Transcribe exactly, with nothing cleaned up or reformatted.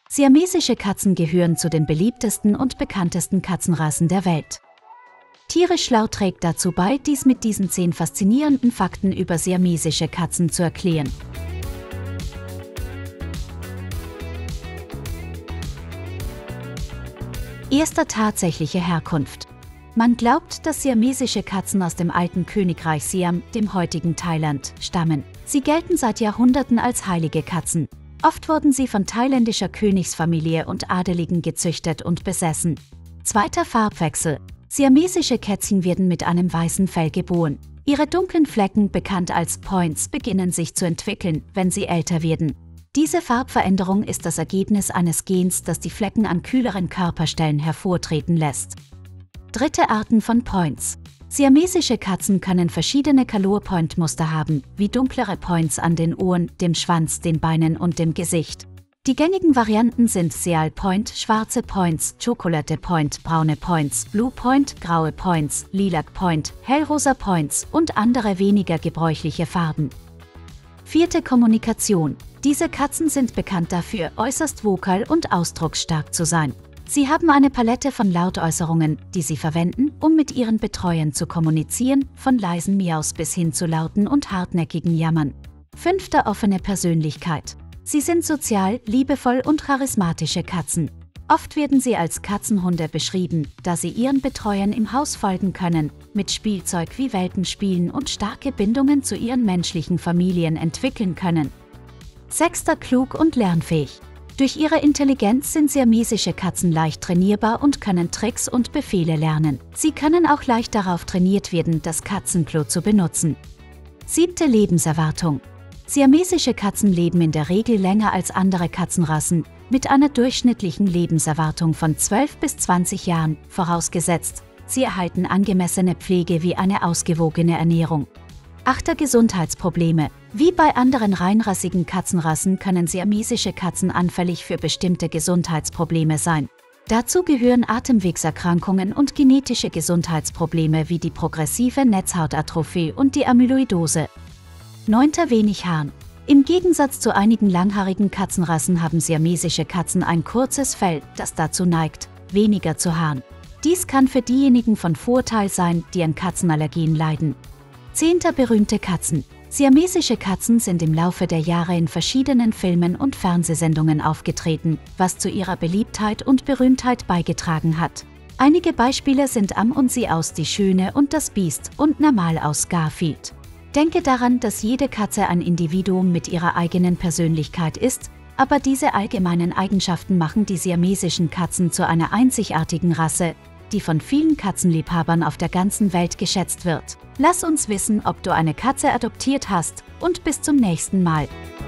Siamesische Katzen gehören zu den beliebtesten und bekanntesten Katzenrassen der Welt. Tierisch Schlau trägt dazu bei, dies mit diesen zehn faszinierenden Fakten über siamesische Katzen zu erklären. Erster tatsächliche Herkunft. Man glaubt, dass siamesische Katzen aus dem alten Königreich Siam, dem heutigen Thailand, stammen. Sie gelten seit Jahrhunderten als heilige Katzen. Oft wurden sie von thailändischer Königsfamilie und Adeligen gezüchtet und besessen. Zweiter Farbwechsel. Siamesische Kätzchen werden mit einem weißen Fell geboren. Ihre dunklen Flecken, bekannt als Points, beginnen sich zu entwickeln, wenn sie älter werden. Diese Farbveränderung ist das Ergebnis eines Gens, das die Flecken an kühleren Körperstellen hervortreten lässt. Dritte Arten von Points. Siamesische Katzen können verschiedene Color-Point-Muster haben, wie dunklere Points an den Ohren, dem Schwanz, den Beinen und dem Gesicht. Die gängigen Varianten sind Seal Point, schwarze Points, Chocolate Point, braune Points, Blue Point, graue Points, Lilac Point, hellrosa Points und andere weniger gebräuchliche Farben. Vierte Kommunikation. Diese Katzen sind bekannt dafür, äußerst vokal und ausdrucksstark zu sein. Sie haben eine Palette von Lautäußerungen, die sie verwenden, um mit ihren Betreuern zu kommunizieren, von leisen Miaus bis hin zu lauten und hartnäckigen Jammern. Fünfter offene Persönlichkeit. Sie sind sozial, liebevoll und charismatische Katzen. Oft werden sie als Katzenhunde beschrieben, da sie ihren Betreuern im Haus folgen können, mit Spielzeug wie Welpen spielen und starke Bindungen zu ihren menschlichen Familien entwickeln können. Sechster klug und lernfähig. Durch ihre Intelligenz sind siamesische Katzen leicht trainierbar und können Tricks und Befehle lernen. Sie können auch leicht darauf trainiert werden, das Katzenklo zu benutzen. Siebte Lebenserwartung. Siamesische Katzen leben in der Regel länger als andere Katzenrassen, mit einer durchschnittlichen Lebenserwartung von zwölf bis zwanzig Jahren, vorausgesetzt, sie erhalten angemessene Pflege wie eine ausgewogene Ernährung. Achter Gesundheitsprobleme. Wie bei anderen reinrassigen Katzenrassen können siamesische Katzen anfällig für bestimmte Gesundheitsprobleme sein. Dazu gehören Atemwegserkrankungen und genetische Gesundheitsprobleme wie die progressive Netzhautatrophie und die Amyloidose. Neunter Wenig Haaren. Im Gegensatz zu einigen langhaarigen Katzenrassen haben siamesische Katzen ein kurzes Fell, das dazu neigt, weniger zu haaren. Dies kann für diejenigen von Vorteil sein, die an Katzenallergien leiden. Zehnter Berühmte Katzen. Siamesische Katzen sind im Laufe der Jahre in verschiedenen Filmen und Fernsehsendungen aufgetreten, was zu ihrer Beliebtheit und Berühmtheit beigetragen hat. Einige Beispiele sind Am und Sie aus Die Schöne und das Biest und Normal aus Garfield. Denke daran, dass jede Katze ein Individuum mit ihrer eigenen Persönlichkeit ist, aber diese allgemeinen Eigenschaften machen die siamesischen Katzen zu einer einzigartigen Rasse, die von vielen Katzenliebhabern auf der ganzen Welt geschätzt wird. Lass uns wissen, ob du eine Katze adoptiert hast, und bis zum nächsten Mal.